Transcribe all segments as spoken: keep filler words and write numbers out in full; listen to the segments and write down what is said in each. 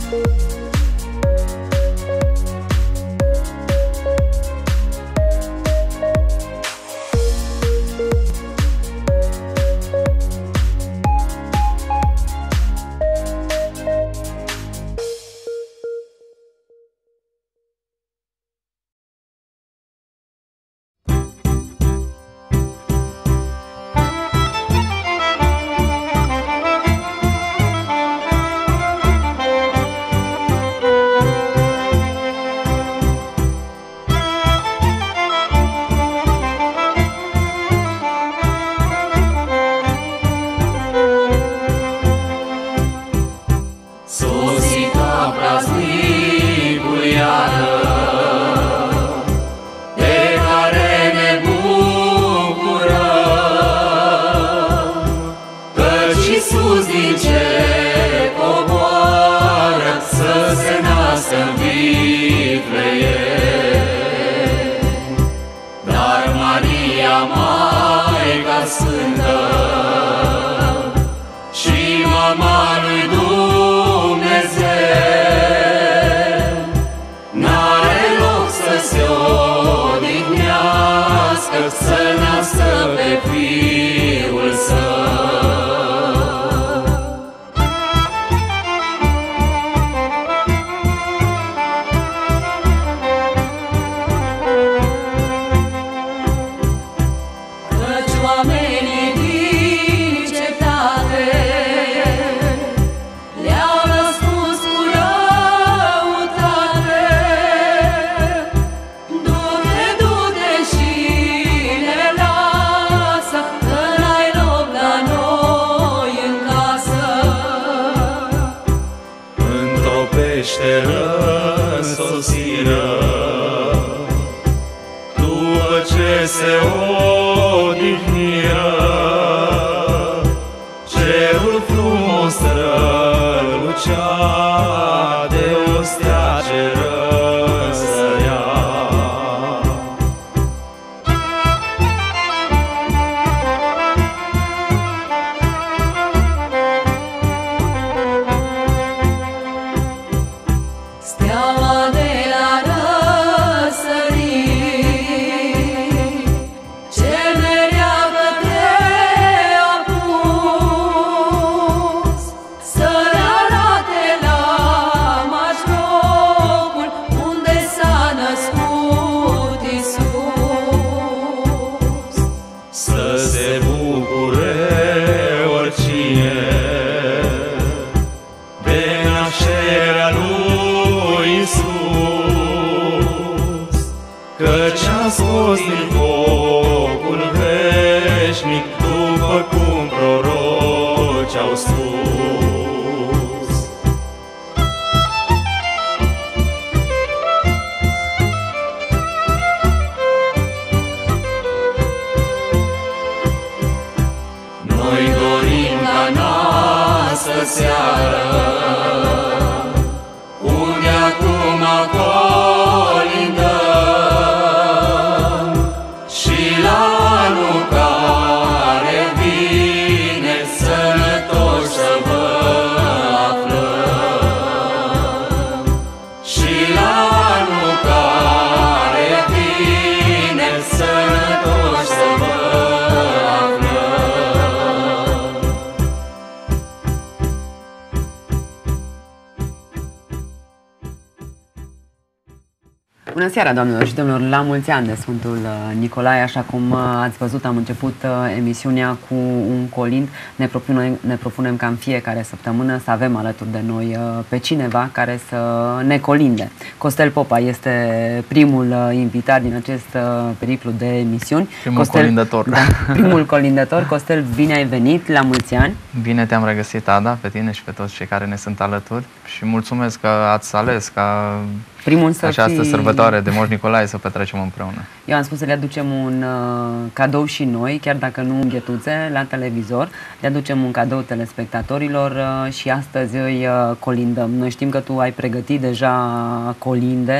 Bună seara, doamnelor și domnilor, la mulți ani de Sfântul Nicolae. Așa cum ați văzut, am început emisiunea cu un colind. Ne propunem, ne propunem ca în fiecare săptămână să avem alături de noi pe cineva care să ne colinde. Costel Popa este primul invitat din acest periplu de emisiuni. Primul Costel, colindător. Da, primul colindător. Costel, bine ai venit, la mulți ani. Bine te-am regăsit, Ada, pe tine și pe toți cei care ne sunt alături. Și mulțumesc că ați ales ca primul să această fii... sărbătoare de Moș Nicolae să petrecem împreună. Eu am spus să le aducem un uh, cadou și noi, chiar dacă nu înghetuțe, la televizor. Le aducem un cadou telespectatorilor uh, și astăzi îi uh, colindăm. Noi știm că tu ai pregătit deja colinde,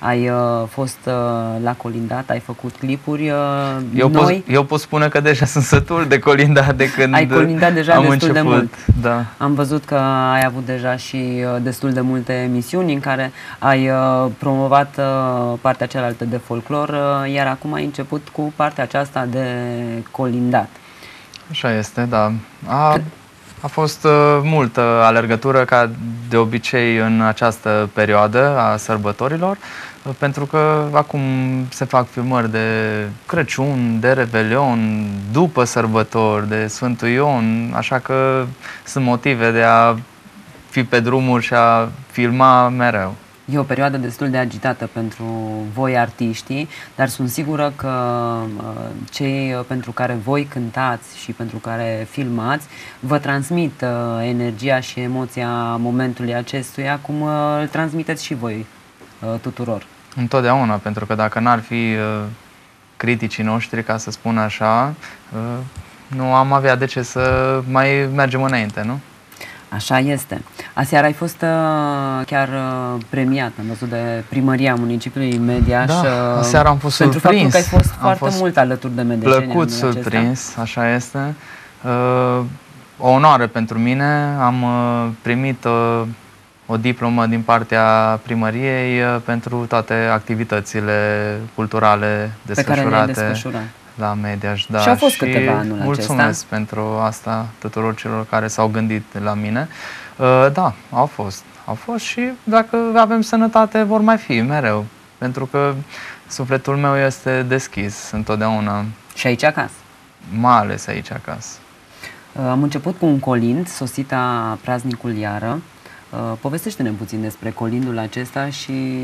ai uh, fost uh, la colindat, ai făcut clipuri uh, eu noi. Pot, eu pot spune că deja sunt sătul de colindat de când ai colindat deja am destul început. de mult. Da. Am văzut că ai avut deja și uh, destul de multe emisiuni în care ai uh, promovat uh, partea cealaltă de folclor, uh, iar acum ai început cu partea aceasta de colindat. Așa este, da. A, a fost uh, multă alergătură, ca de obicei în această perioadă a sărbătorilor, uh, pentru că acum se fac filmări de Crăciun, de Revelion, după sărbători, de Sfântul Ion, așa că sunt motive de a fi pe drumuri și a filma mereu. E o perioadă destul de agitată pentru voi artiștii, dar sunt sigură că uh, cei pentru care voi cântați și pentru care filmați vă transmit uh, energia și emoția momentului acestuia, cum uh, îl transmiteți și voi uh, tuturor. Întotdeauna, pentru că dacă n-ar fi uh, criticii noștri, ca să spun așa, uh, nu am avea de ce să mai mergem înainte, nu? Așa este. Aseară ai fost uh, chiar uh, premiat, am văzut, de Primăria Municipiului Mediaș. Da, uh, aseară am fost pentru surprins. Pentru că ai fost am foarte fost mult alături de medeșeni. Plăcut surprins, așa este. Uh, o onoare pentru mine. Am uh, primit uh, o diplomă din partea primăriei uh, pentru toate activitățile culturale desfășurate la Mediaș. Da. Și au fost și câteva anul mulțumesc acesta. pentru asta tuturor celor care s-au gândit la mine. Uh, da, au fost. Au fost și dacă avem sănătate vor mai fi mereu. Pentru că sufletul meu este deschis întotdeauna. Și aici acasă? Mai ales aici acasă. Uh, am început cu un colind, Sosita praznicul iară. Uh, povestește-ne puțin despre colindul acesta și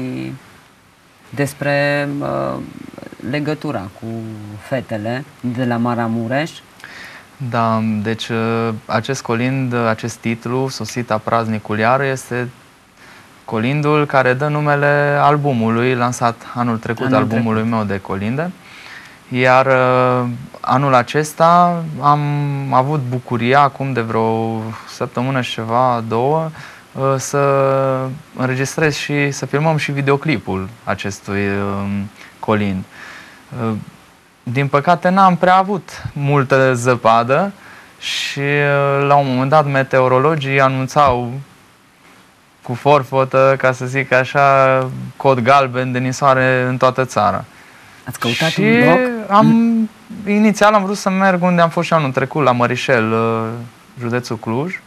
despre uh, legătura cu fetele de la Maramureș. Da, deci acest colind, acest titlu, Sosita praznicul iară, este colindul care dă numele albumului lansat anul trecut, anul albumului trecut. meu de colinde. Iar uh, anul acesta am avut bucuria, acum de vreo săptămână și ceva, două, uh, să înregistrez și să filmăm și videoclipul acestui uh, colind. Uh, Din păcate n-am prea avut multă zăpadă și la un moment dat meteorologii anunțau cu forfotă, ca să zic așa, cod galben de nisoare în toată țara. Ați căutat și un loc? Am, inițial am vrut să merg unde am fost și anul trecut, la Mărișel, județul Cluj.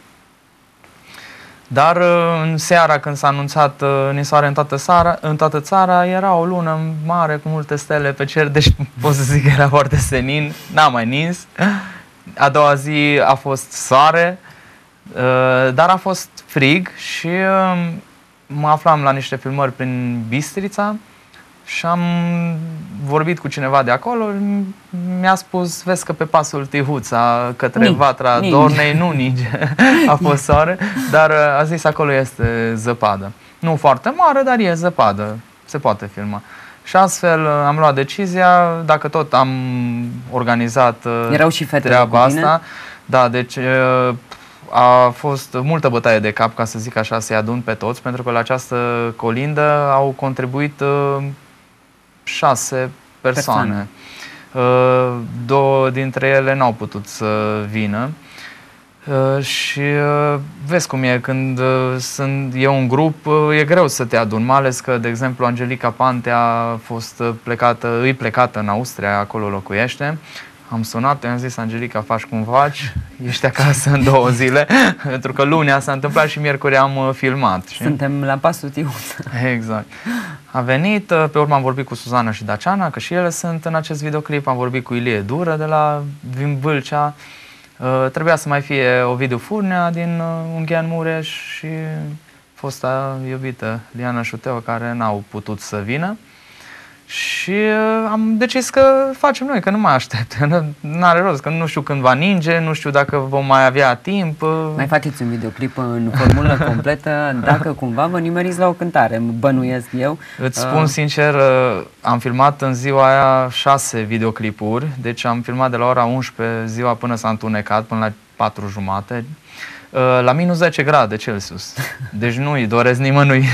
Dar în seara, când s-a anunțat nisoare în toată, țara, în toată țara, era o lună mare cu multe stele pe cer, deci pot să zic că era foarte senin, n-a mai nins. A doua zi a fost soare, dar a fost frig și mă aflam la niște filmări prin Bistrița și am vorbit cu cineva de acolo, mi-a spus, vezi că pe pasul Tihuța către Nin, Vatra Nin. Dornei nu ninge, a fost soare, dar a zis acolo este zăpadă. Nu foarte mare, dar e zăpadă, se poate filma. Și astfel am luat decizia, dacă tot am organizat Erau și treaba asta, da, deci a fost multă bătaie de cap, ca să zic așa, să-i adun pe toți, pentru că la această colindă au contribuit șase persoane. persoane. Două dintre ele n-au putut să vină. Și vezi cum e, când sunt, e un grup, e greu să te aduni, mai ales că, de exemplu, Angelica Pantea a fost plecată, îi plecată în Austria, acolo locuiește. Am sunat, i-am zis, Angelica, faci cum faci, ești acasă în două zile, pentru că lunea s-a întâmplat și miercuri am filmat. Și... Suntem la pasul Tihuța. Exact. A venit, pe urmă am vorbit cu Suzana și Daciana, că și ele sunt în acest videoclip, am vorbit cu Ilie Dură de la din Vâlcea, uh, trebuia să mai fie Ovidiu Furnea din uh, Unchean Mureș și fosta iubită Liana Șuteu, care n-au putut să vină. Și uh, am decis că facem noi, că nu mai aștept, n-are rost, că nu știu când va ninge, nu știu dacă vom mai avea timp. Uh. Mai faceți un videoclip în formulă completă, dacă cumva vă nimeriți la o cântare, bănuiesc eu. Îți spun uh. sincer, uh, am filmat în ziua aia șase videoclipuri, deci am filmat de la ora unsprezece ziua până s-a întunecat, până la patru jumate. La minus zece grade Celsius. Deci nu-i doresc nimănui.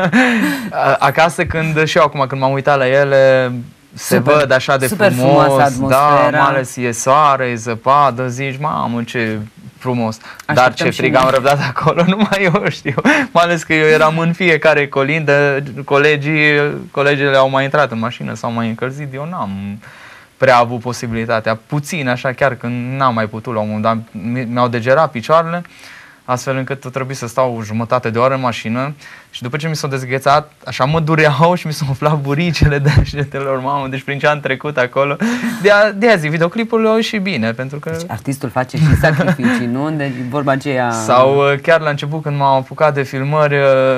Acasă când și eu acum când m-am uitat la ele, se super, văd așa de frumos, da, mai ales e soare, e zăpadă, zici, mamă, ce frumos. Așteptăm. Dar ce frig am răbdat acolo, numai eu știu. Mai ales că eu eram în fiecare colindă, colegii, colegele au mai intrat în mașină, s-au mai încălzit, eu n-am prea avut posibilitatea, puțin așa, chiar când n-am mai putut la un moment dat, mi-au degerat picioarele, astfel încât a trebuit să stau o jumătate de oră în mașină și după ce mi s-au dezghețat, așa mă dureau și mi s-au umflat buricele degetelor, mamă, deci prin ce am trecut acolo. De-aia de zic, videoclipurile au ieșit bine, pentru că... Deci artistul face și sacrificii, nu? Deci vorba aceea... Sau chiar la început când m-am apucat de filmări,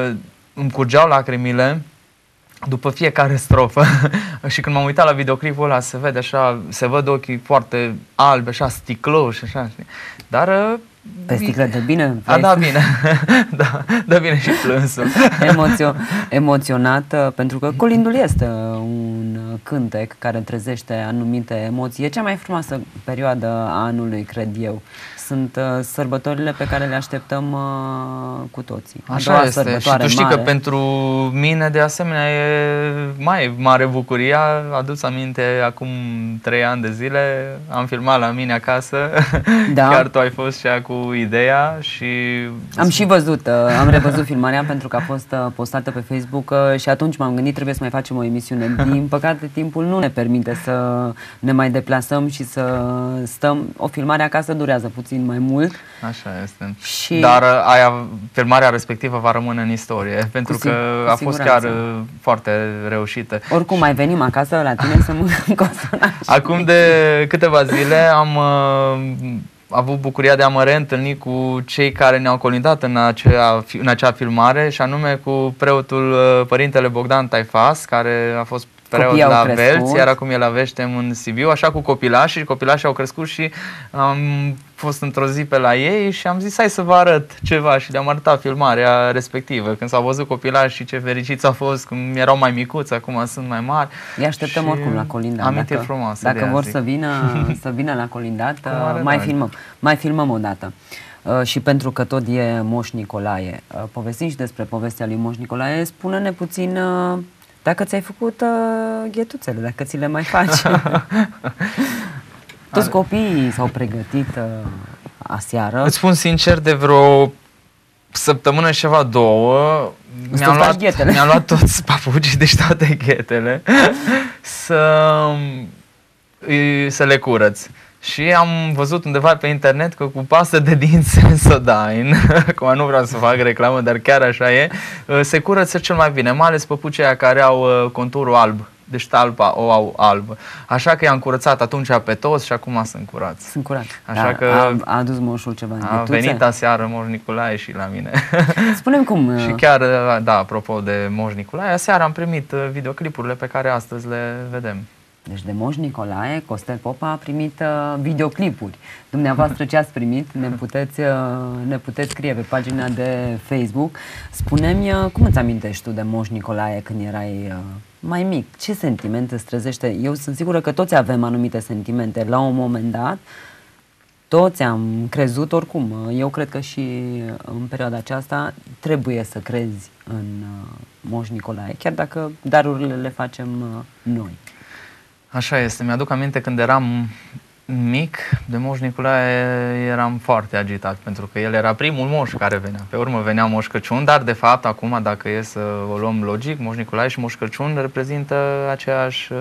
îmi curgeau lacrimile după fiecare strofă și când m-am uitat la videoclipul ăla se vede așa, se văd ochii foarte albi, așa sticloși, așa, știi? Dar... Pe sticlă de bine? A, da, bine. Da, da, bine și plânsul. Emoțio, emoționat, pentru că colindul este un cântec care trezește anumite emoții. E cea mai frumoasă perioadă a anului, cred eu. Sunt uh, sărbătorile pe care le așteptăm uh, cu toții. Așa este. Și tu știi mare. Că pentru mine, de asemenea, e mai mare bucuria. Adu-ți aminte, acum trei ani de zile am filmat la mine acasă. Da. Chiar tu ai fost și cu ideea și... Am și văzut, uh, am revăzut filmarea pentru că a fost uh, postată pe Facebook uh, și atunci m-am gândit, trebuie să mai facem o emisiune. Din păcate, timpul nu ne permite să ne mai deplasăm și să stăm. O filmare acasă durează puțin mai mult. Așa este. Și... Dar aia, filmarea respectivă va rămâne în istorie, pentru că a fost chiar foarte reușită. Oricum, mai venim acasă la tine să mâncăm cozonaci. Acum de câteva zile am uh, avut bucuria de a mă reîntâlni cu cei care ne-au colindat în acea, în acea filmare, și anume cu preotul uh, Părintele Bogdan Taifas, care a fost preot la Velți, iar acum e la Veștem în Sibiu, așa cu copilașii, copilașii au crescut și am fost într-o zi pe la ei și am zis hai să vă arăt ceva și le-am arătat filmarea respectivă. Când s-au văzut copilașii, ce fericiți au fost, când erau mai micuți, acum sunt mai mari. Îi așteptăm oricum la colindat. Amintiri frumoase. Dacă vor să vină, să vină la colindat, mai filmăm, mai filmăm o dată. Uh, și pentru că tot e Moș Nicolae, uh, povestim și despre povestea lui Moș Nicolae, spune-ne puțin uh, dacă ți-ai făcut uh, ghetuțele, dacă ți le mai faci. Toți copiii s-au pregătit uh, aseară. Îți spun sincer, de vreo săptămână și ceva, două, mi-am luat, mi-am luat toți papucii, deci toate ghetele, să, să le curăț. Și am văzut undeva pe internet că cu pastă de dinți Sensodyne, acum nu vreau să fac reclamă, dar chiar așa e, se curăță cel mai bine, mai ales păpucii aia care au conturul alb, deci talpa o au albă. Așa că i-am curățat atunci pe toți și acum sunt curați. Sunt curați. Așa da, că a, a adus moșul ceva în A ghetuțe. venit aseară Moș Nicolae și la mine. Spune-mi cum... Și chiar, da, apropo de Moș Nicolae, aseară am primit videoclipurile pe care astăzi le vedem. Deci de Moș Nicolae, Costel Popa a primit uh, videoclipuri. Dumneavoastră ce ați primit? Ne puteți, uh, ne puteți scrie pe pagina de Facebook. Spune-mi, uh, cum îți amintești tu de Moș Nicolae când erai uh, mai mic? Ce sentiment îți trezește? Eu sunt sigură că toți avem anumite sentimente. La un moment dat, toți am crezut oricum. Eu cred că și în perioada aceasta trebuie să crezi în uh, Moș Nicolae, chiar dacă darurile le facem uh, noi. Așa este. Mi-aduc aminte când eram mic, de Moș Nicolae eram foarte agitat, pentru că el era primul moș care venea. Pe urmă venea Moș Crăciun, dar de fapt, acum, dacă e să o luăm logic, Moș Nicolae și Moș Crăciun reprezintă aceeași uh,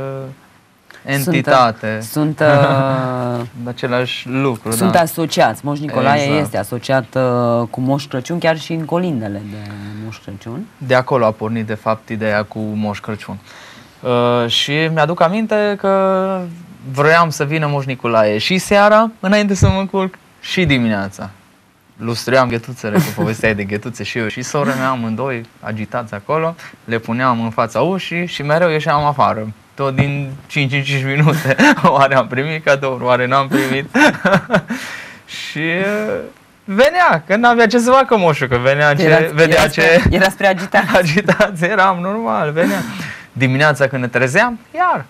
entitate. Sunt, sunt uh, același lucru. Sunt da. asociați. Moș Nicolae exact. este asociat uh, cu Moș Crăciun, chiar și în colindele de Moș Crăciun. De acolo a pornit, de fapt, ideea cu Moș Crăciun. Uh, și mi-aduc aminte că vroiam să vină Moș Nicolae și seara, înainte să mă culc, și dimineața. Lustruiam ghetuțele cu povestea de ghetuțe și eu și sora mea, amândoi agitați acolo, le puneam în fața ușii și mereu ieșeam afară. Tot din cinci în cinci minute. Oare am primit cadouri, oare n-am primit? Și venea, că n-avea ce să facă moșul, că venea ce, era, vedea era ce... Spre, era spre agitație. Agitație, eram normal, venea. Dimineața când ne trezeam, iar.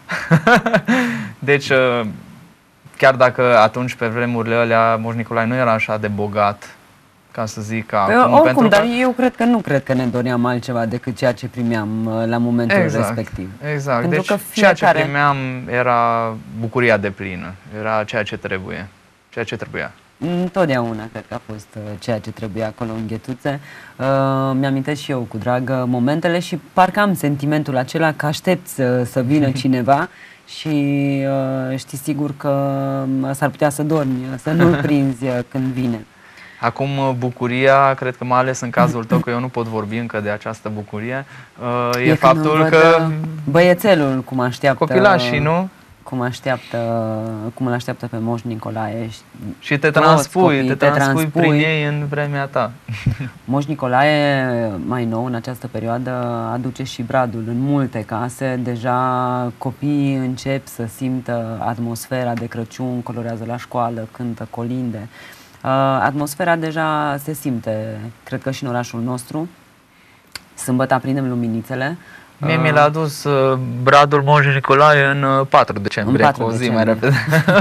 Deci, chiar dacă atunci, pe vremurile alea, Moș Nicolae nu era așa de bogat, ca să zic acum. Păi, oricum, pentru dar că... eu cred că nu cred că ne doream altceva decât ceea ce primeam uh, la momentul exact, respectiv. Exact, Pentru deci că fiecare... ceea ce primeam era bucuria deplină, era ceea ce trebuie, ceea ce trebuia. Întotdeauna cred că a fost uh, ceea ce trebuia acolo în Ghetuțe. Uh, mi-amintesc și eu cu drag uh, momentele și parcă am sentimentul acela că aștept să, să vină cineva și uh, știi sigur că s-ar putea să dormi, să nu-l prinzi uh, când vine. Acum bucuria, cred că mai ales în cazul tău, că eu nu pot vorbi încă de această bucurie, uh, e, e faptul că... Băiețelul cum așteaptă... Copilașii, nu? Cum așteaptă, cum îl așteaptă pe Moș Nicolae. Și te transpui, copii, te, te transpui prin ei în vremea ta. Moș Nicolae, mai nou, în această perioadă, aduce și bradul în multe case. Deja copiii încep să simtă atmosfera de Crăciun, colorează la școală, cântă colinde. Atmosfera deja se simte, cred că și în orașul nostru. Sâmbătă aprindem luminițele. Mie mi l-a adus uh, bradul Moș Nicolae în uh, patru decembrie, cu o zi mai repede.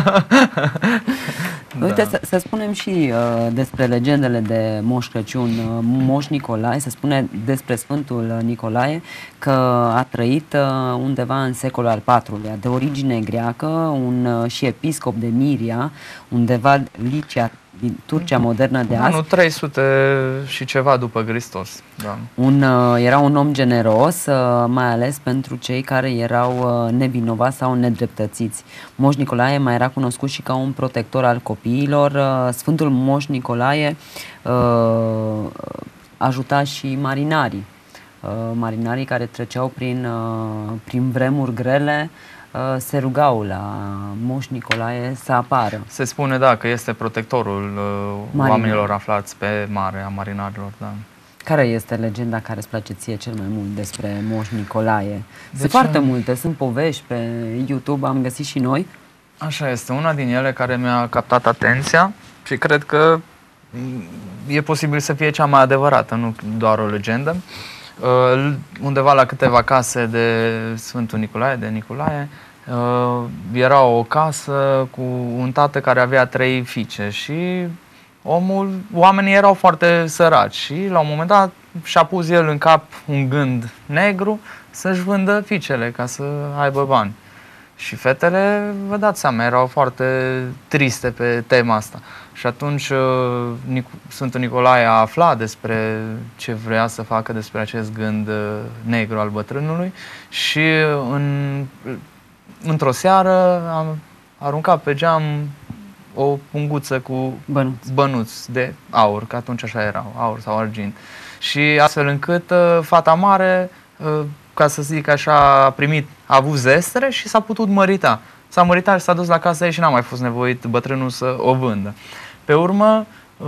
Uite, da. să, să spunem și uh, despre legendele de Moș Crăciun. Uh, Moș Nicolae, se spune despre Sfântul Nicolae că a trăit uh, undeva în secolul al patrulea, de origine greacă, un uh, și episcop de Miria, undeva Licia, din Turcia modernă de azi. Anul trei sute și ceva după Hristos. Da. Un, uh, era un om generos, uh, mai ales pentru cei care erau uh, nevinovați sau nedreptățiți. Moș Nicolae mai era cunoscut și ca un protector al copiilor. Uh, Sfântul Moș Nicolae uh, ajuta și marinarii. Uh, marinarii care treceau prin, uh, prin vremuri grele, se rugau la Moș Nicolae să apară. Se spune, da, că este protectorul uh, oamenilor aflați pe mare, a marinarilor, da. Care este legenda care îți place ție cel mai mult despre Moș Nicolae? Deci, sunt foarte multe, sunt povești pe YouTube, am găsit și noi. Așa este, una din ele care mi-a captat atenția și cred că e posibil să fie cea mai adevărată, nu doar o legendă. Uh, undeva la câteva case de Sfântul Nicolae, de Nicolae, uh, era o casă cu un tată care avea trei fiice și omul, oamenii erau foarte săraci și la un moment dat și-a pus el în cap un gând negru să-și vândă fiicele ca să aibă bani. Și fetele, vă dați seama, erau foarte triste pe tema asta. Și atunci Sfântul Nicolae a aflat despre ce vrea să facă, despre acest gând negru al bătrânului și în, într-o seară a aruncat pe geam o punguță cu bănuți. bănuți de aur, că atunci așa erau, aur sau argint. Și astfel încât fata mare, ca să zic așa, a primit, a avut zestre și s-a putut mărita. S-a măritat și s-a dus la casa ei și n-a mai fost nevoit bătrânul să o vândă. Pe urmă,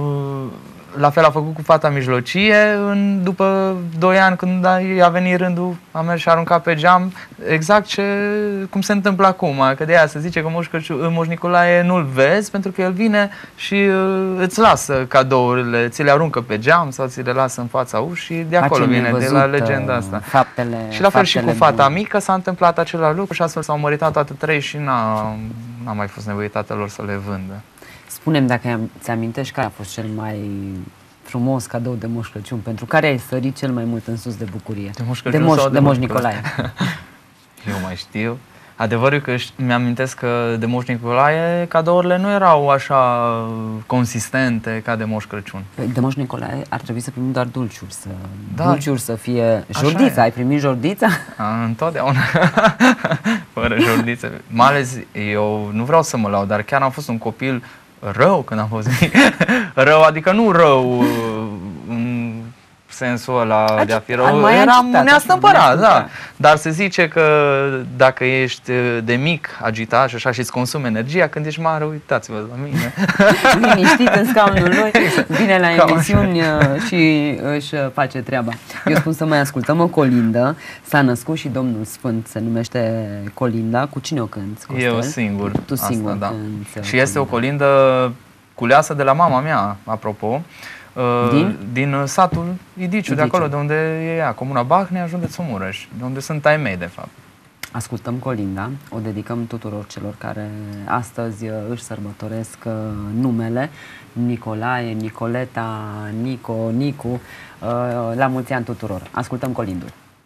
la fel a făcut cu fata mijlocie, în, după doi ani când a venit rândul, a mers și a aruncat pe geam, exact ce, cum se întâmplă acum, că de aia se zice că Moș, Crăciun, Moș Nicolae nu-l vezi pentru că el vine și uh, îți lasă cadourile, ți le aruncă pe geam sau ți le lasă în fața ușii, de acolo Face vine, nevăzut, de la legenda asta. Faptele, și la fel și cu fata bune. mică s-a întâmplat același lucru și astfel s-au măritat toate trei și n-a, n-a mai fost nevoie tatălor să le vândă. Spune-mi dacă ți amintești care a fost cel mai frumos cadou de Moș Crăciun, pentru care ai sărit cel mai mult în sus de bucurie? De Moș Crăciun de Moș, sau de, de Moș Nicolae? Nicolae. Eu mai știu. Adevărul că mi-amintesc că de Moș Nicolae cadourile nu erau așa consistente ca de Moș Crăciun. De Moș Nicolae ar trebui să primim doar dulciuri, să, da. dulciuri să fie... Jordița, ai primit jordița? A, întotdeauna. Fără jordiță. Mai ales, eu nu vreau să mă laud, dar chiar am fost un copil rău când am fost mic. Rău, adică nu rău în sensul ăla Aci, de a fi rău. Eram neastâmpărat, da. Dar se zice că dacă ești de mic agitat și așa și îți consumi energia, când ești mare, uitați-vă la mine. Liniștit în scaunul lui, vine la emisiuni și își face treaba. Eu spun să mai ascultăm o colindă. S-a născut și Domnul Sfânt, se numește colinda. Cu cine o cânti, Costel? Eu singur. Tu singur asta, da. cânti. Și este o colindă culeasă de la mama mea, apropo. Din? Din satul Idiciu, Idiciu, de acolo de unde e ea, comuna Bahnea, județul Mureș, de unde sunt ai mei, de fapt. Ascultăm colinda, o dedicăm tuturor celor care astăzi își sărbătoresc numele, Nicolae, Nicoleta, Nico, Nicu, la mulți ani tuturor. Ascultăm colindul.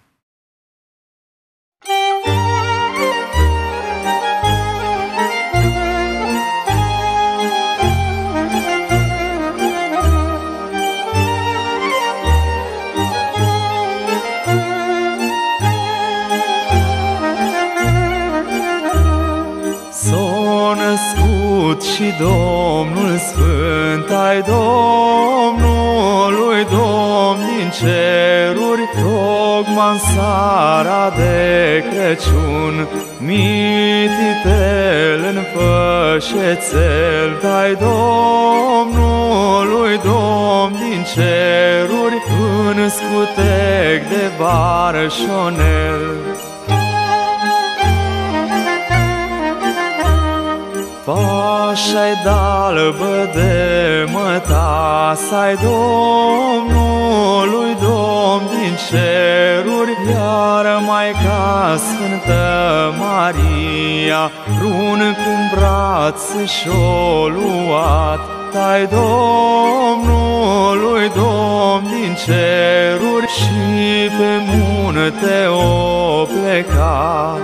Și Domnul Sfânt ai Domnului Domn din ceruri, tocmai în seara de Crăciun, mititel în fășețel, ai Domnului Domn din ceruri, în scutec de barșonel. Pașa-i dalbă de mătasă-i Domnului Domn din ceruri, iar Maica Sfântă Maria, prun cu-n braț și-o luat, ai Domnului Domn din ceruri, și pe munte o plecat.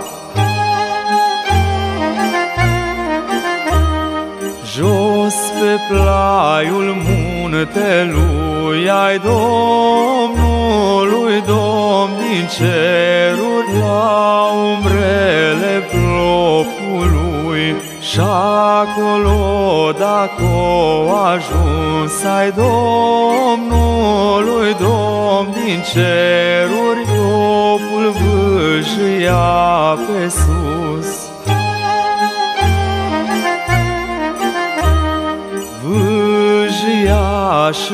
Jos pe plaiul muntelui ai Domnului Domn din ceruri, la umbrele plopului, și-acolo dacă-o ajuns ai Domnului Domn din ceruri, plopul vâjâia pe sus. Vâjâia și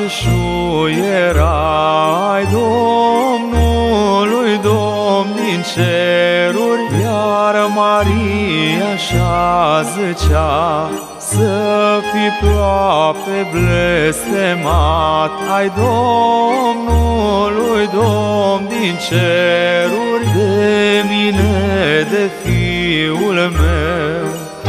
șuierai Domnului Domn din ceruri, iar Maria și-a zicea, să fii ploape blestemat ai Domnului Domn din ceruri, de mine, de fiul meu.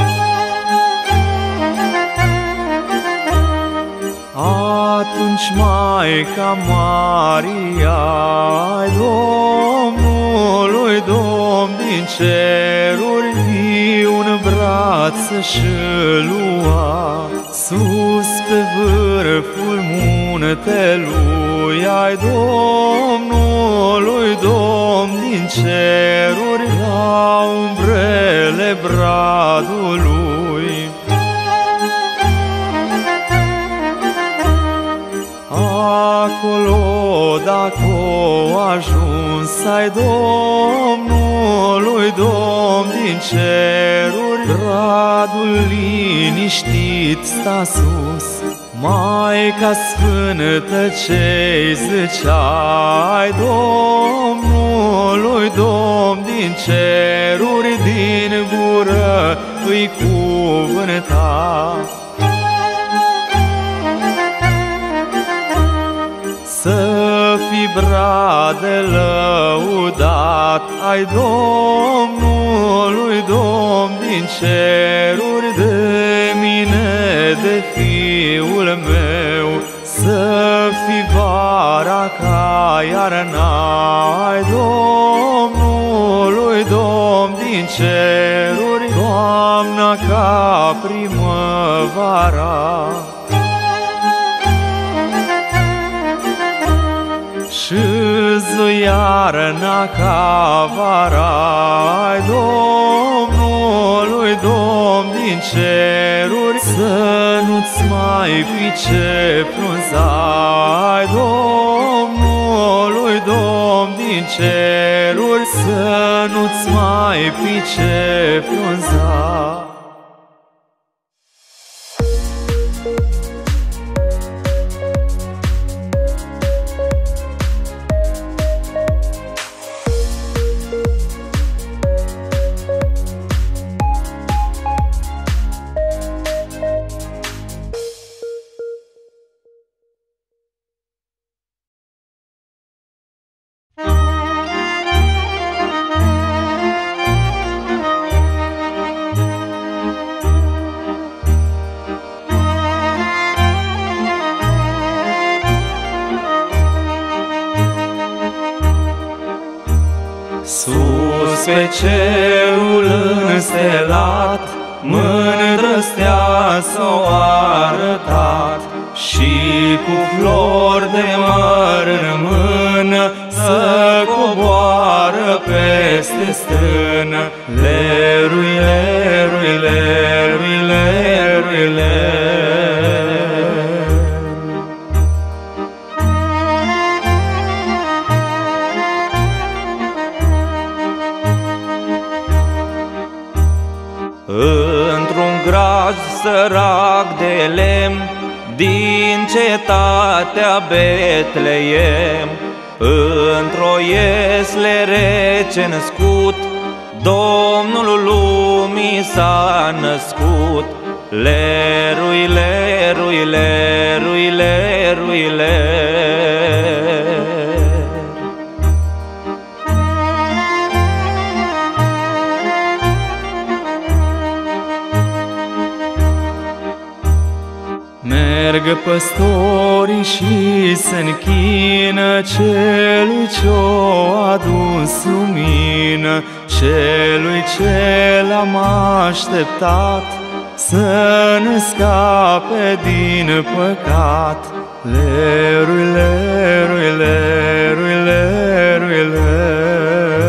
Atunci Maica Maria ai Domnului Domn din ceruri, un braț și lua, sus pe vârful muntelui ai Domnului Domn din ceruri, la umbrele bradului. Acolo dacă-o ajuns ai Domnului Domn din ceruri, bradul liniștit sta sus. Maica Sfântă ce-i zicea ai Domnului Domn din ceruri, din gură îi cuvânta. Să fii brade lăudat ai Domnului Domn din ceruri, de mine, de fiul meu, să fii vara ca iarna ai Domnului Domn din ceruri, toamna ca primăvara. Și-zi iarna ca vara ai Domnului Domn din ceruri, să nu-ți mai pice frunza ai Domnului Domn din ceruri, să nu-ți mai pice frunza. Sus pe cerul înstelat, mândră stea s-o arătat, și cu flori de măr în mână să coboară peste stână. Lerui, lerui, lerui, lerui, lerui. Într-un graj sărac de lemn din cetatea Betleem, într-o iesle rece născut, Domnul lumii s-a născut. Lerui, lerui, lerui, lerui, lerui. Merg păstorii și se închină celui ce-o adus lumină, celui ce l-am așteptat să ne scape din păcat. Lerui, lerui, lerui, lerui, lerui.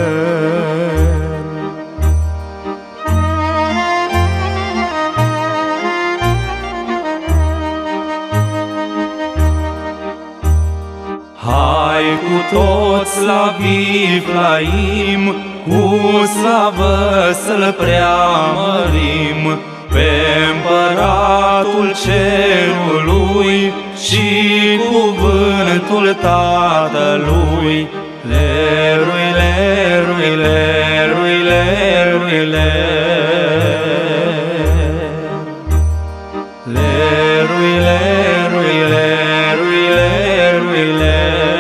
Hai cu toți la Viflaim, cu slavă să-L preamărim, pe Împăratul Cerului și cuvântul Tatălui. Lerui, lerui, lerui, lerui, lerui. Lerui, lerui, lerui, lerui, lerui.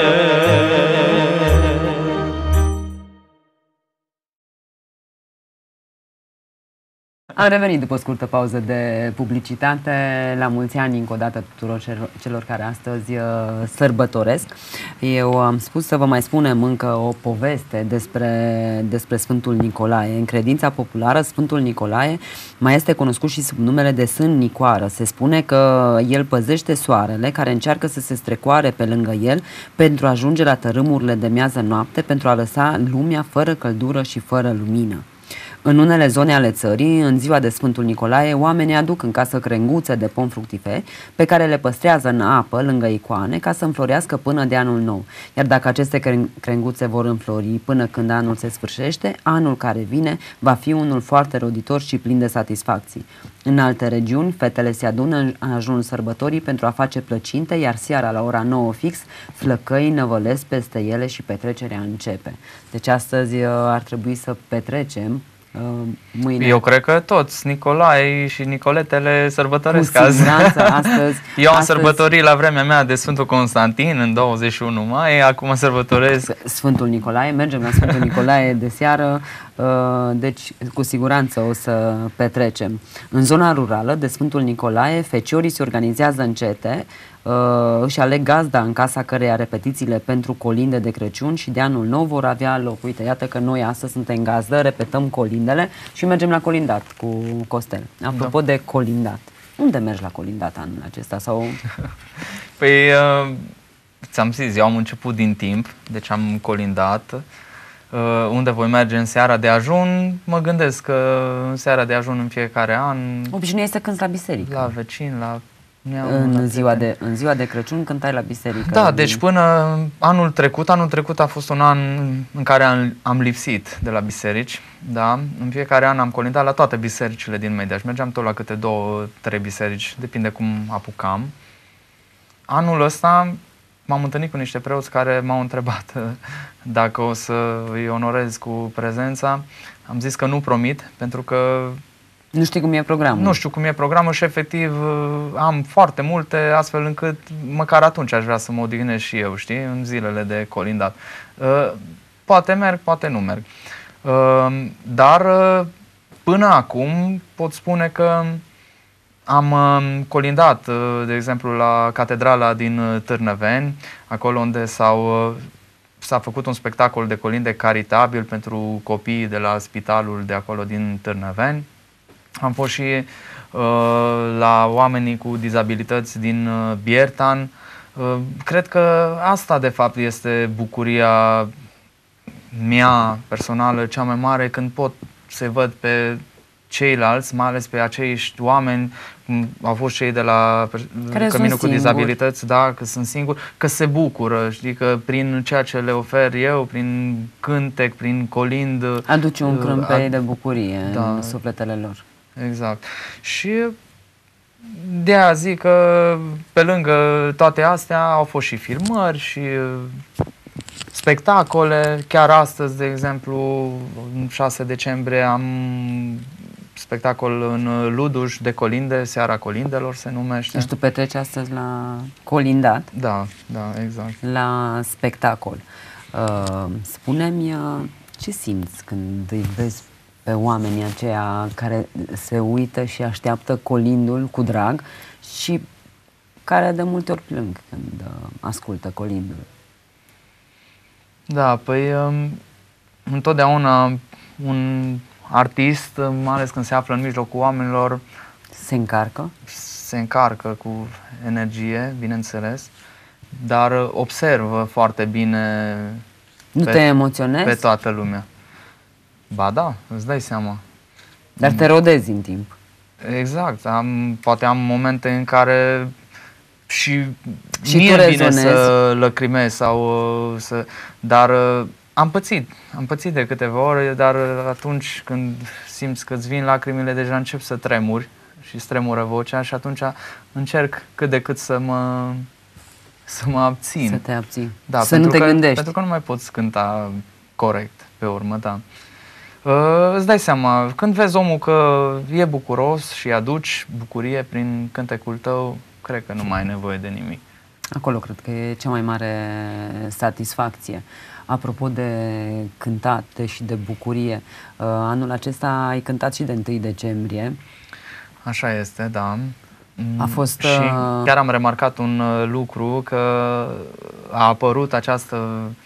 Am revenit după o scurtă pauză de publicitate. La mulți ani încă o dată tuturor celor care astăzi uh, sărbătoresc. Eu am spus să vă mai spunem încă o poveste despre, despre Sfântul Nicolae. În credința populară, Sfântul Nicolae mai este cunoscut și sub numele de Sân Nicoară. Se spune că el păzește soarele care încearcă să se strecoare pe lângă el pentru a ajunge la tărâmurile de miază noapte, pentru a lăsa lumea fără căldură și fără lumină. În unele zone ale țării, în ziua de Sfântul Nicolae, oamenii aduc în casă crenguțe de pom fructiferi pe care le păstrează în apă lângă icoane ca să înflorească până de anul nou. Iar dacă aceste crenguțe vor înflori până când anul se sfârșește, anul care vine va fi unul foarte roditor și plin de satisfacții. În alte regiuni, fetele se adună în ajunul sărbătorii pentru a face plăcinte, iar seara la ora nouă fix, flăcăii năvălesc peste ele și petrecerea începe. Deci astăzi ar trebui să petrecem. Mâine. Eu cred că toți Nicolae și Nicoletele sărbătoresc azi. astăzi. Eu am astăzi... sărbătorit la vremea mea de Sfântul Constantin în douăzeci și unu mai, acum sărbătoresc Sfântul Nicolae, mergem la Sfântul Nicolae de seară, deci cu siguranță o să petrecem. În zona rurală de Sfântul Nicolae, feciorii se organizează în cete, își aleg gazda în casa căreia repetițiile pentru colinde de Crăciun și de anul nou vor avea loc. Uite, iată că noi astăzi suntem gazdă, repetăm colindele și mergem la colindat cu Costel. Apropo da. de colindat, unde mergi la colindat anul acesta? Sau... Păi, uh, ți-am zis, eu am început din timp, deci am colindat. Uh, unde voi merge în seara de ajun, mă gândesc că în seara de ajun în fiecare an... Obișnuiești să cânti la biserică. La vecini, la... În ziua, de, în ziua de Crăciun cântai la biserică. Da, deci până anul trecut, anul trecut a fost un an în care am, am lipsit de la biserici, da? În fiecare an am colindat la toate bisericile din Mediaș. Mergeam tot la câte două, trei biserici, depinde cum apucam. Anul ăsta m-am întâlnit cu niște preoți care m-au întrebat dacă o să îi onorez cu prezența. Am zis că nu promit, pentru că nu știu cum e programul. Nu știu cum e programul și efectiv am foarte multe, astfel încât măcar atunci aș vrea să mă odihnesc și eu, știi, în zilele de colindat. Poate merg, poate nu merg. Dar până acum pot spune că am colindat, de exemplu, la catedrala din Târnăveni, acolo unde s-au s-a făcut un spectacol de colinde caritabil pentru copiii de la spitalul de acolo din Târnăveni. Am fost și uh, la oamenii cu dizabilități din uh, Biertan. Uh, cred că asta de fapt este bucuria mea personală cea mai mare, când pot să văd pe ceilalți, mai ales pe aceiși oameni, cum au fost cei de la Căminul cu dizabilități, da, că sunt singuri, că se bucură, știi, că prin ceea ce le ofer eu, prin cântec, prin colind, aduce un crâmpei ad... de bucurie, da, în sufletele lor. Exact. Și de aia zic că pe lângă toate astea au fost și filmări și spectacole. Chiar astăzi, de exemplu, în șase decembrie am spectacol în Luduș de colinde, Seara Colindelor se numește. Deci tu petreci astăzi la colindat? Da, da, exact. La spectacol. Uh, spune-mi, ce simți când îi vezi pe oamenii aceia care se uită și așteaptă colindul cu drag și care de multe ori plâng când uh, ascultă colindul? Da, păi um, întotdeauna un artist, mai ales când se află în mijlocul oamenilor, se încarcă? Se încarcă cu energie, bineînțeles, dar observă foarte bine. Nu pe, te emoționezi? Pe toată lumea. Ba da, îți dai seama. Dar te rodezi în timp. Exact. Am, poate am momente în care și, și mie vine să lăcrimez sau să... Dar am pățit. Am pățit de câteva ori, dar atunci când simți că îți vin lacrimile, deja încep să tremuri și îți tremură vocea și atunci încerc cât de cât să mă, să mă abțin. Să te abții. Da, să nu te că, gândești. Pentru că nu mai poți cânta corect pe urmă, da. Uh, îți dai seama, când vezi omul că e bucuros și aduci bucurie prin cântecul tău, cred că nu mai ai nevoie de nimic. Acolo cred că e cea mai mare satisfacție. Apropo de cântate și de bucurie, uh, anul acesta ai cântat și de întâi decembrie. Așa este, da. A fost, și chiar am remarcat un lucru, că a apărut această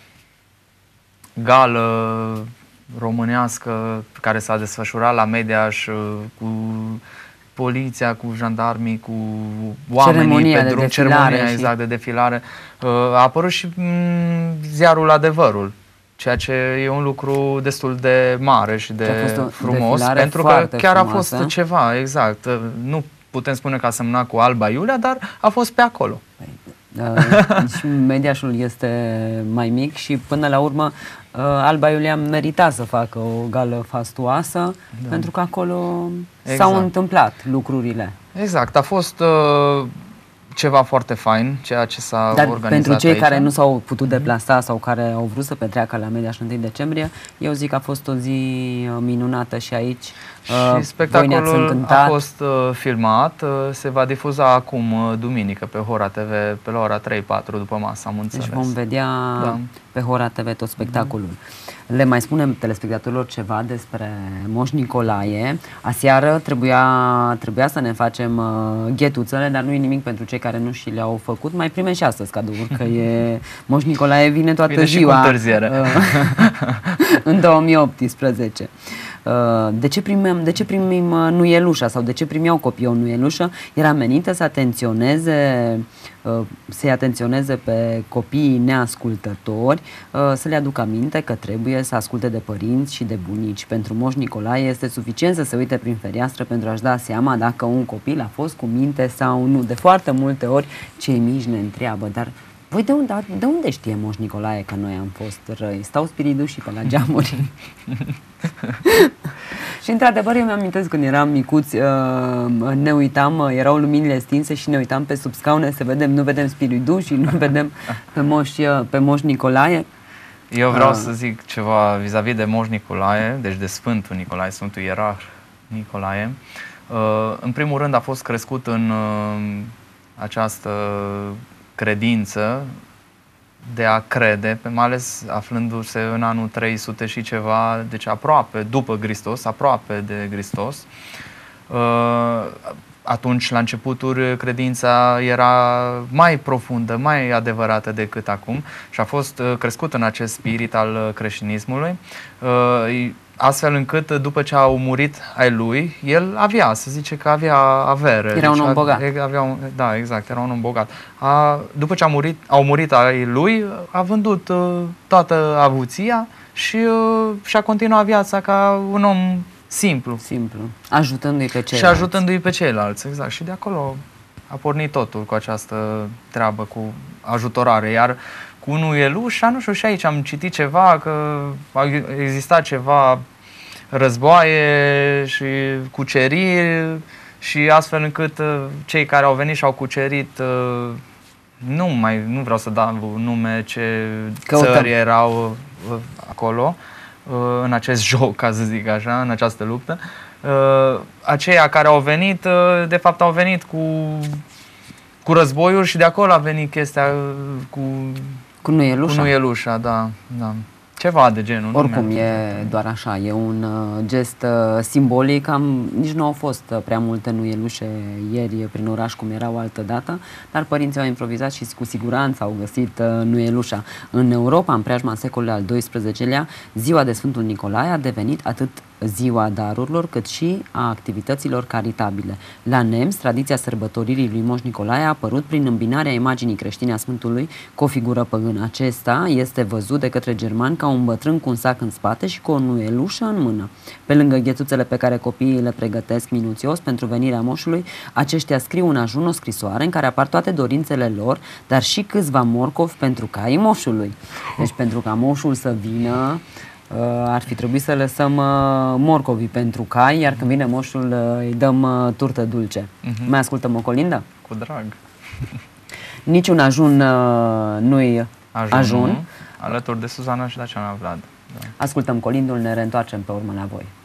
gală românească care s-a desfășurat la Mediaș cu poliția, cu jandarmii, cu oamenii ceremonia pe drum, de ceremonia și... exact de defilare. A apărut și ziarul Adevărul, ceea ce e un lucru destul de mare și de frumos, pentru că chiar frumoasă. A fost ceva, exact. Nu putem spune că a semnat cu Alba Iulia, dar a fost pe acolo. Păi, uh, și Mediașul este mai mic și până la urmă uh, Alba Iulia merita să facă o gală fastuoasă, da, pentru că acolo exact. S-au întâmplat lucrurile. Exact, a fost uh, ceva foarte fain, ceea ce s-a organizat. Dar pentru cei aici, care nu s-au putut deplasa sau care au vrut să petreacă la Mediaș întâi decembrie, eu zic că a fost o zi minunată și aici. Și spectacolul a fost uh, filmat, uh, se va difuza acum uh, duminică pe Hora T V, pe la ora trei patru după masă, am înțeles. Deci vom vedea, da, pe Hora T V tot spectacolul. Mm. Le mai spunem telespectatorilor ceva despre Moș Nicolae. Aseară trebuia, trebuia să ne facem uh, ghetuțele, dar nu e nimic pentru cei care nu și le-au făcut. Mai primim și astăzi cadouri, că e Moș Nicolae vine toată vine ziua. Și cu întârziere. Uh, în două mii optsprezece. De ce primim, de ce primim nuielușa sau de ce primeau copiii o nuielușă? Era menită să atenționeze, să-i atenționeze pe copiii neascultători, să le aducă aminte că trebuie să asculte de părinți și de bunici. Pentru Moș Nicolae este suficient să se uite prin fereastră pentru a-și da seama dacă un copil a fost cu minte sau nu. De foarte multe ori cei mici ne întreabă, dar voi de unde, de unde știe Moș Nicolae că noi am fost răi? Stau spiridușii pe la geamuri. Și într-adevăr eu mi-amintesc când eram micuți, ne uitam, erau luminile stinse și ne uitam pe sub scaune să vedem, nu vedem spiridușii, nu vedem pe Moș, pe Moș Nicolae. Eu vreau uh. să zic ceva vis-a-vis de Moș Nicolae, deci de Sfântul Nicolae, Sfântul Ierarh Nicolae. Uh, în primul rând a fost crescut în uh, această credință de a crede, mai ales aflându-se în anul trei sute și ceva, deci aproape după Hristos, aproape de Hristos. atunci, la începuturi, credința era mai profundă, mai adevărată decât acum și a fost crescut în acest spirit al creștinismului, astfel încât, după ce au murit ai lui, el avea, se zice că avea avere. Era un deci, om bogat. Avea un, da, exact, era un om bogat. A, după ce a murit, au murit ai lui, a vândut uh, toată avuția și uh, și-a continuat viața ca un om simplu. Simplu. Ajutându-i pe ceilalți. Și ajutându-i pe ceilalți, exact. Și de acolo a pornit totul cu această treabă, cu ajutorare. Iar cu Nuielușa, nu știu, și aici am citit ceva, că a existat ceva războaie și cuceriri și astfel încât cei care au venit și au cucerit, nu mai, nu vreau să dau nume ce Căutăm. țări erau acolo, în acest joc, ca să zic așa, în această luptă. Aceia care au venit, de fapt au venit cu, cu războiul și de acolo a venit chestia cu, cu Nuielușa. Cu Nuielușa, da, da. Ceva de genul. Oricum, e doar așa, e un uh, gest uh, simbolic. Am, nici nu au fost uh, prea multe nuielușe ieri prin oraș, cum erau altă dată, dar părinții au improvizat și cu siguranță au găsit uh, nuielușa. În Europa, în preajma secolului al doisprezecelea, ziua de Sfântul Nicolae a devenit atât ziua darurilor, cât și a activităților caritabile. La Neamț, tradiția sărbătoririi lui Moș Nicolae a apărut prin îmbinarea imaginii creștine a Sfântului cu o figură păgână. Acesta este văzut de către germani ca un bătrân cu un sac în spate și cu o nuielușă în mână. Pe lângă ghețuțele pe care copiii le pregătesc minuțios pentru venirea moșului, aceștia scriu în ajun o scrisoare în care apar toate dorințele lor, dar și câțiva morcovi pentru caii moșului. Deci pentru ca moșul să vină, ar fi trebuit să lăsăm morcovii pentru cai, iar când vine moșul îi dăm turtă dulce. Uh-huh. Mai ascultăm o colindă? Cu drag. Niciun ajun nu-i ajun. ajun. Alături de Suzana și Daciana Vlad. Da. Ascultăm colindul, ne reîntoarcem pe urmă la voi.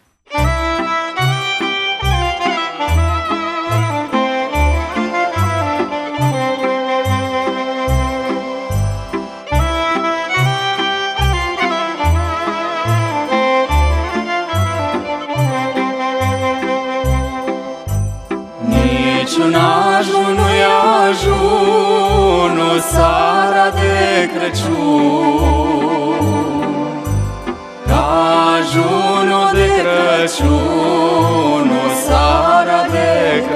Niciun ajun nu-i ajunul, seara de Crăciun, ca ajunul de Crăciun, seara de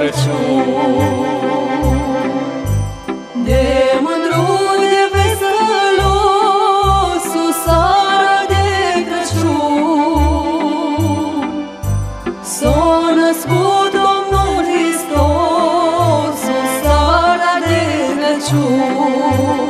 Crăciun. De mândru, de veselosul, seara de Crăciun, s-a născut Domnul Hristos, o seara de Crăciun.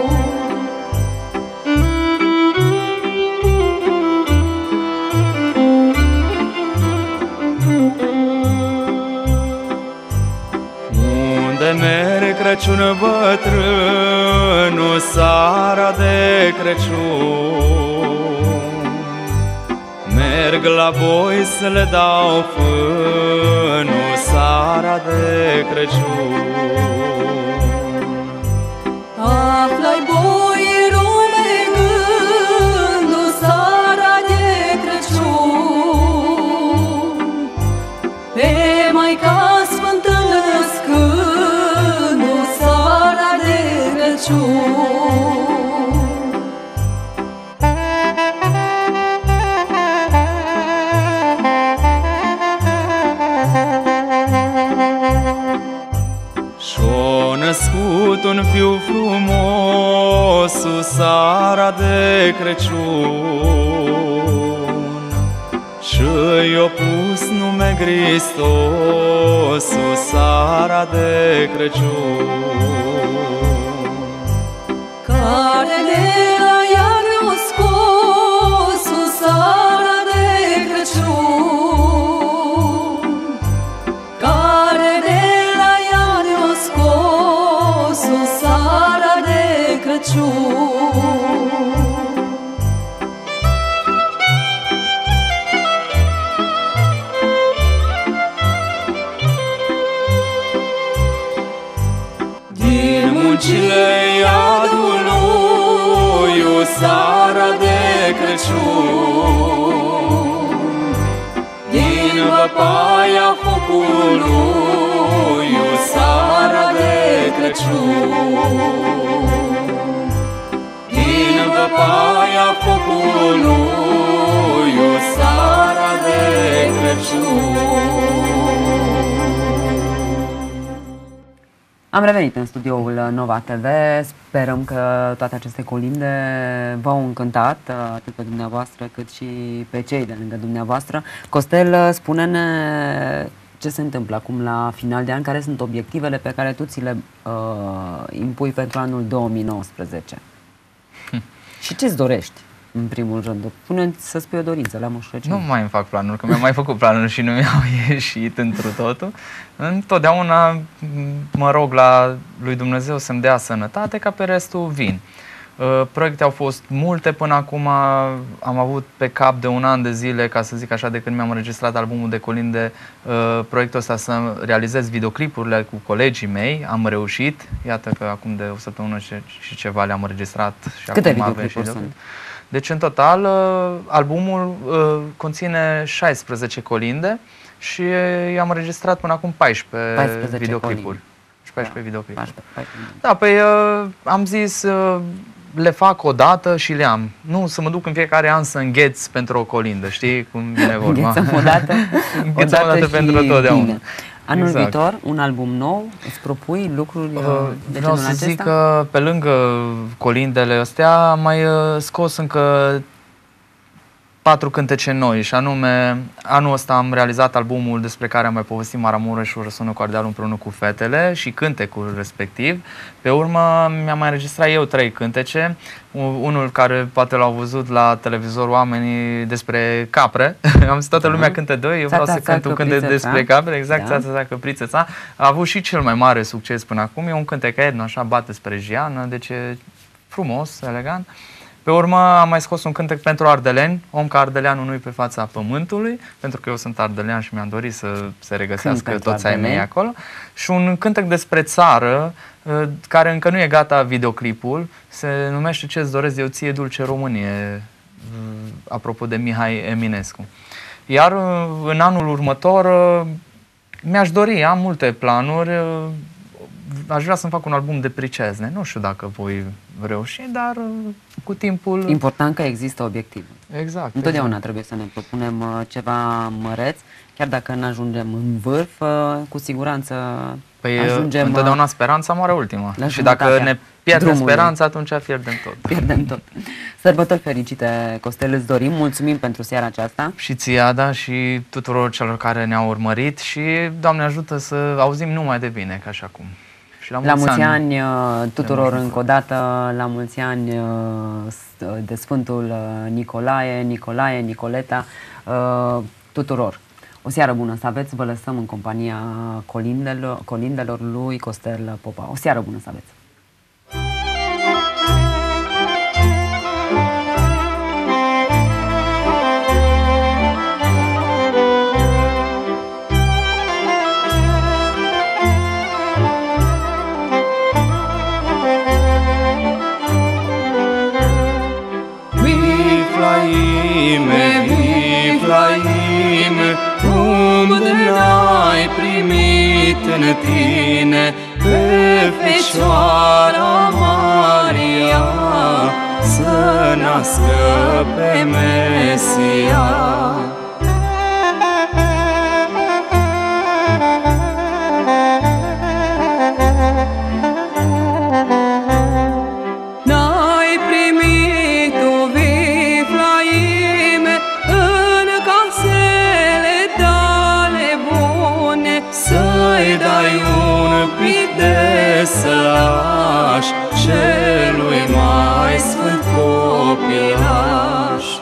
Unde merg Crăciun bătrânul, seara de Crăciun, merg la boi să le dau fânul, seara de Crăciun. Află-i boierul mergându, seara de Crăciun, pe Maica Sfântă născându, seara de Crăciun. Și-a născut un fiu frumos, seara de Crăciun, și-i-a pus nume Hristos, seara de Crăciun. Care de la iar o scos, seara de Crăciun, care de la iar o scos, seara de Crăciun. Din muncile iadului Crăciun. Din văpaia focului, o seară de Crăciun. Am revenit în studioul Nova T V. Sperăm că toate aceste colinde v-au încântat, atât pe dumneavoastră cât și pe cei de lângă dumneavoastră. Costel, spune-ne ce se întâmplă acum la final de an, care sunt obiectivele pe care tu ți le uh, impui pentru anul două mii nouăsprezece. Hm. Și ce-ți dorești, în primul rând? Pune-ți să spui o dorință la Moș Crăciun. Nu mai îmi fac planuri, că mi-am mai făcut planuri și nu mi-au ieșit întru totul. Întotdeauna mă rog la lui Dumnezeu să-mi dea sănătate, ca pe restul vin. Proiecte au fost multe până acum, am avut pe cap de un an de zile, ca să zic așa, de când mi-am înregistrat albumul de colinde, proiectul ăsta să realizez videoclipurile cu colegii mei, am reușit, iată că acum de o săptămână și ceva le-am înregistrat. Și câte acum videoclipuri sunt? Deci în total albumul conține șaisprezece colinde și i-am înregistrat până acum paisprezece videoclipuri. paisprezece videoclipuri. Da, păi am zis le fac o dată și le am. Nu să mă duc în fiecare an să îngheț pentru o colindă, știi cum vine vorba. Înghețăm o dată, o dată, o dată pentru totdeauna. Anul exact. viitor, un album nou, îți propui lucruri uh, de Vreau genul să acesta? zic că pe lângă colindele astea am mai uh, scos încă patru cântece noi, și anume anul ăsta am realizat albumul despre care am mai povestit, Maramureșul răsună cu Ardealul împreună cu fetele, și cântecul respectiv. Pe urmă mi-am mai înregistrat eu trei cântece, unul care poate l-au văzut la televizor oamenii, despre capre. Am zis toată lumea cântă doi, eu vreau să cânt un cântec despre capre, exact, ța, ța, căprițăța. A avut și cel mai mare succes până acum, e un cântec etno, așa, bate spre Giană, deci e frumos, elegant. Pe urmă am mai scos un cântec pentru ardeleni, om ca ardeleanul nu-i pe fața pământului, pentru că eu sunt ardelean și mi-am dorit să se regăsească Cânt toți ai mei acolo. Și un cântec despre țară, care încă nu e gata videoclipul, se numește Ce-ți doresc eu ție, Dulce Românie, apropo de Mihai Eminescu. Iar în anul următor mi-aș dori, am multe planuri, aș vrea să-mi fac un album de pricezne. Nu știu dacă voi reuși, dar cu timpul... Important că există obiective. Exact. Întotdeauna exact. trebuie să ne propunem ceva măreț, chiar dacă nu ajungem în vârf, cu siguranță păi ajungem... întotdeauna speranța moare ultima. Și dacă ne pierdem speranța, atunci pierdem tot. Pierdem tot. Sărbători fericite, Costel, îți dorim. Mulțumim pentru seara aceasta. Și ție, Ada, și tuturor celor care ne-au urmărit și, Doamne ajută, să auzim numai de bine, ca și acum. Și la mulți, la mulți ani, ani tuturor încă o dată, la mulți ani de Sfântul Nicolae, Nicolae, Nicoleta, tuturor. O seară bună să aveți, vă lăsăm în compania colindelor, colindelor lui Costel Popa. O seară bună să aveți! Viflaime, Viflaime, cum de n-ai primit în tine pe Fecioara Maria să nască pe Mesia. Să-i dai un pic de sălaș celui mai sfânt copilaș.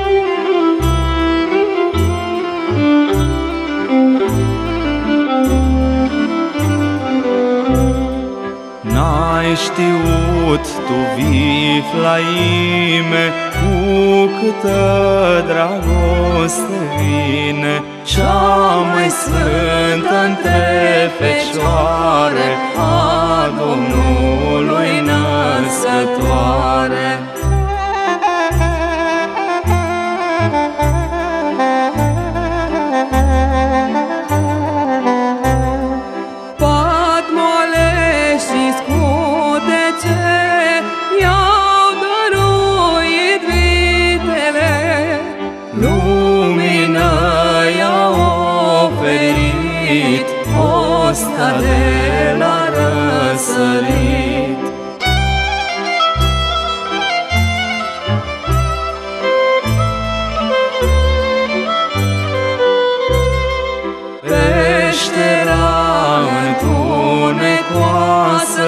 N-ai știut tu, Viflaime, cu câtă dragoste vine cea mai sfântă între fecioare a Domnului născătoare. Pat moale și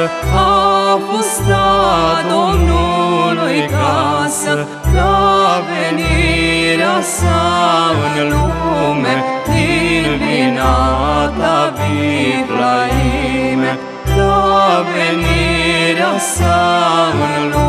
a fost a Domnului casă, la venirea sa în lume, din vina ta Viflaime, la venirea sa în lume.